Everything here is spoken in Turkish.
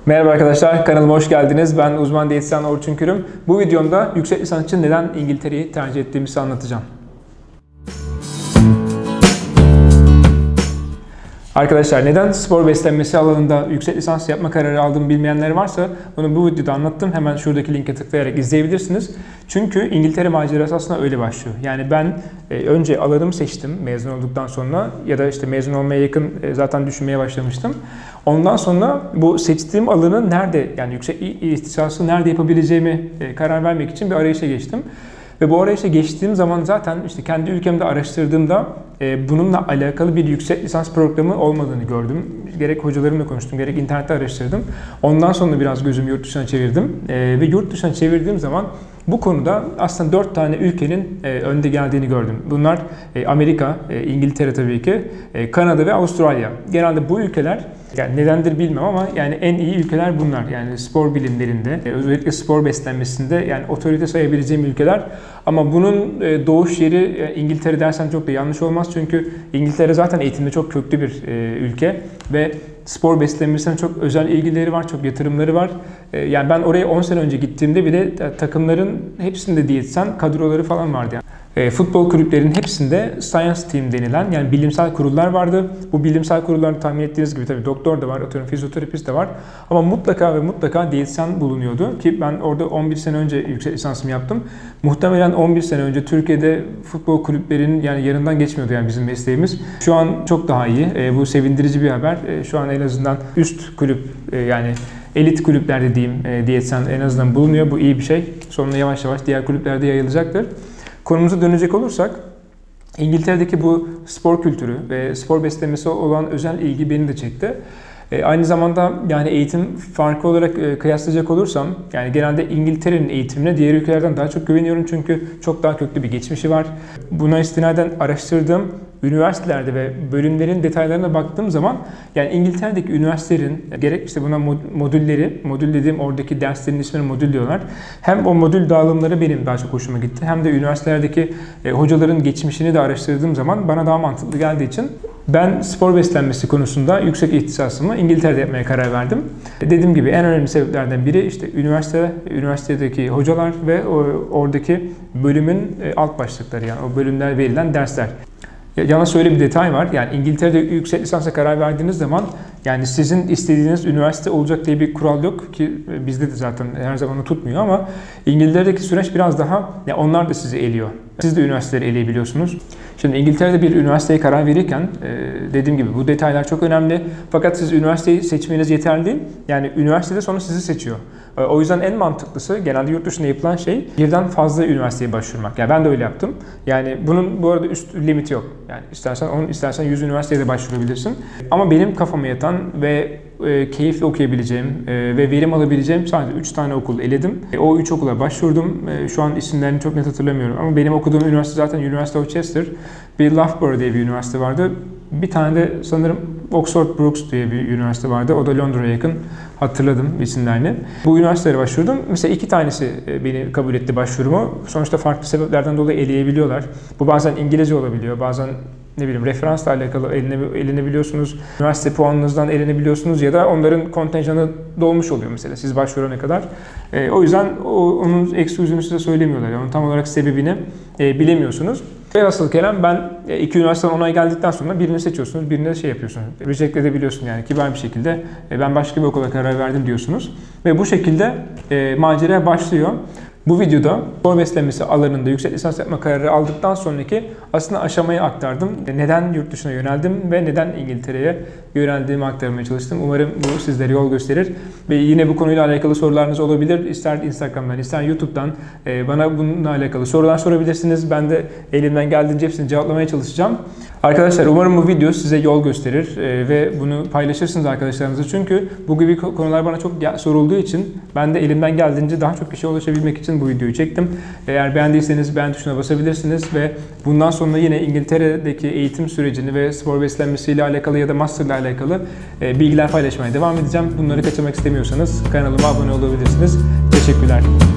Merhaba arkadaşlar, kanalıma hoş geldiniz. Ben uzman diyetisyen Orçun Kürüm. Bu videomda yüksek lisans için neden İngiltere'yi tercih ettiğimi anlatacağım. Arkadaşlar neden spor beslenmesi alanında yüksek lisans yapma kararı aldığımı bilmeyenler varsa bunu bu videoda anlattım. Hemen şuradaki linke tıklayarak izleyebilirsiniz. Çünkü İngiltere macerası aslında öyle başlıyor. Yani ben önce alanımı seçtim mezun olduktan sonra ya da işte mezun olmaya yakın zaten düşünmeye başlamıştım. Ondan sonra bu seçtiğim alanı nerede, yani yüksek ihtisası nerede yapabileceğimi karar vermek için bir arayışa geçtim. Ve bu arayışa geçtiğim zaman zaten işte kendi ülkemde araştırdığımda bununla alakalı bir yüksek lisans programı olmadığını gördüm. Gerek hocalarımla konuştum, gerek internette araştırdım. Ondan sonra biraz gözümü yurt dışına çevirdim. Ve yurt dışına çevirdiğim zaman bu konuda aslında 4 tane ülkenin önde geldiğini gördüm. Bunlar Amerika, İngiltere tabii ki, Kanada ve Avustralya. Genelde bu ülkeler, yani nedendir bilmem ama yani en iyi ülkeler bunlar. Yani spor bilimlerinde, özellikle spor beslenmesinde yani otorite sayabileceğim ülkeler. Ama bunun doğuş yeri İngiltere dersen çok da yanlış olmaz. Çünkü İngiltere zaten eğitimde çok köklü bir ülke ve spor beslenmesine çok özel ilgileri var, çok yatırımları var. Yani ben oraya 10 sene önce gittiğimde bile takımların hepsinde diyetisyen kadroları falan vardı. Yani futbol kulüplerinin hepsinde science team denilen yani bilimsel kurullar vardı. Bu bilimsel kurullarda tahmin ettiğiniz gibi tabii doktor da var, atıyorum fizyoterapist de var. Ama mutlaka ve mutlaka diyetisyen bulunuyordu ki ben orada 11 sene önce yüksek lisansımı yaptım. Muhtemelen 11 sene önce Türkiye'de futbol kulüplerinin yani yanından geçmiyordu yani bizim mesleğimiz. Şu an çok daha iyi. Bu sevindirici bir haber. Şu an en azından üst kulüp yani elit kulüpler dediğim diyetisyen en azından bulunuyor. Bu iyi bir şey. Sonra yavaş yavaş diğer kulüplerde yayılacaktır. Konumuza dönecek olursak, İngiltere'deki bu spor kültürü ve spor beslenmesi olan özel ilgi beni de çekti. Aynı zamanda yani eğitim farkı olarak kıyaslayacak olursam, yani genelde İngiltere'nin eğitimine diğer ülkelerden daha çok güveniyorum çünkü çok daha köklü bir geçmişi var. Buna istinaden araştırdığım üniversitelerde ve bölümlerin detaylarına baktığım zaman yani İngiltere'deki üniversitelerin gerek işte buna modül dediğim oradaki derslerin ismini modül diyorlar. Hem o modül dağılımları benim daha çok hoşuma gitti hem de üniversitelerdeki hocaların geçmişini de araştırdığım zaman bana daha mantıklı geldiği için ben spor beslenmesi konusunda yüksek ihtisasımı İngiltere'de yapmaya karar verdim. Dediğim gibi en önemli sebeplerden biri işte üniversitedeki hocalar ve oradaki bölümün alt başlıkları, yani o bölümler verilen dersler. Yalnız şöyle bir detay var. Yani İngiltere'de yüksek lisansa karar verdiğiniz zaman yani sizin istediğiniz üniversite olacak diye bir kural yok ki bizde de zaten her zaman tutmuyor ama İngiltere'deki süreç biraz daha yani onlar da sizi eliyor. Siz de üniversiteleri eleyebiliyorsunuz. Şimdi İngiltere'de bir üniversiteye karar verirken dediğim gibi bu detaylar çok önemli. Fakat siz üniversiteyi seçmeniz yeterli değil. Yani üniversitede sonra sizi seçiyor. O yüzden en mantıklısı genelde yurt dışında yapılan şey birden fazla üniversiteye başvurmak. Yani ben de öyle yaptım. Yani bunun bu arada üst limiti yok. Yani istersen 100 üniversiteye de başvurabilirsin. Ama benim kafama yatan ve keyifli okuyabileceğim ve verim alabileceğim sadece 3 tane okul eledim. O 3 okula başvurdum. Şu an isimlerini çok net hatırlamıyorum ama benim okuduğum üniversite zaten University of Chester. Bir Loughborough diye bir üniversite vardı. Bir tane de sanırım Oxford Brookes diye bir üniversite vardı. O da Londra'ya yakın. Hatırladım isimlerini. Bu üniversitelere başvurdum. Mesela 2 tanesi beni kabul etti başvurumu. Sonuçta farklı sebeplerden dolayı eleyebiliyorlar. Bu bazen İngilizce olabiliyor, bazen ne bileyim referansla alakalı elenebiliyorsunuz. Üniversite puanınızdan elenebiliyorsunuz ya da onların kontenjanı dolmuş oluyor mesela siz başvurana kadar. O yüzden onun eksi yüzünü size söylemiyorlar. Yani onun tam olarak sebebini bilemiyorsunuz. Velhasıl kelam ben 2 üniversiteden onay geldikten sonra birini seçiyorsunuz, birini de şey yapıyorsunuz. Reject edebiliyorsun yani kibar bir şekilde ben başka bir okula karar verdim diyorsunuz. Ve bu şekilde macera başlıyor. Bu videoda spor beslenmesi alanında yüksek lisans yapma kararı aldıktan sonraki aslında aşamayı aktardım. Neden yurt dışına yöneldim ve neden İngiltere'ye yöneldiğimi aktarmaya çalıştım. Umarım bu sizlere yol gösterir. Ve yine bu konuyla alakalı sorularınız olabilir. İster Instagram'dan, ister YouTube'dan bana bununla alakalı sorular sorabilirsiniz. Ben de elimden geldiğince hepsini cevaplamaya çalışacağım. Arkadaşlar umarım bu video size yol gösterir ve bunu paylaşırsınız arkadaşlarınızla. Çünkü bu gibi konular bana çok sorulduğu için ben de elimden geldiğince daha çok kişiye ulaşabilmek için bu videoyu çektim. Eğer beğendiyseniz beğen tuşuna basabilirsiniz ve bundan sonra yine İngiltere'deki eğitim sürecini ve spor beslenmesiyle alakalı ya da master'la alakalı bilgiler paylaşmaya devam edeceğim. Bunları kaçırmak istemiyorsanız kanalıma abone olabilirsiniz. Teşekkürler.